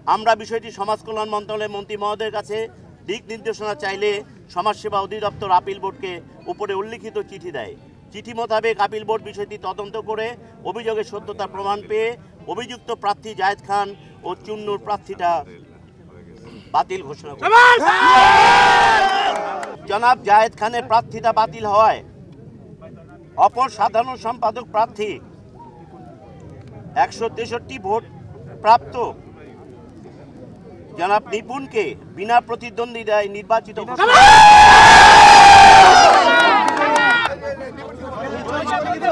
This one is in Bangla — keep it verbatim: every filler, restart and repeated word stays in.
আমরা বিষয়টি সমাজ কল্যাণ মন্ত্রণালয়ের মন্ত্রী মহোদয়ের কাছে দিক নির্দেশনা চাইলে সমাজসেবা অধিদপ্তর আপিল বোর্ডকে উপরে উল্লিখিত চিঠি দেয়। চিঠি মোতাবেক আপিল বোর্ড বিষয়টি তদন্ত করে অভিযোগের সত্যতা প্রমাণ পেয়ে অভিযুক্ত প্রার্থী জায়েদ খান ও চুন্নুর প্রার্থীটা বাতিল ঘোষণা করে। জনাব জায়েদ খানের প্রার্থীতা বাতিল হয় অপর সাধারণ সম্পাদক প্রার্থী একশো তেষট্টি ভোট প্রাপ্ত জনাব নিপুণকে বিনা প্রতিদ্বন্দ্বিতায় নির্বাচিত ঘোষণা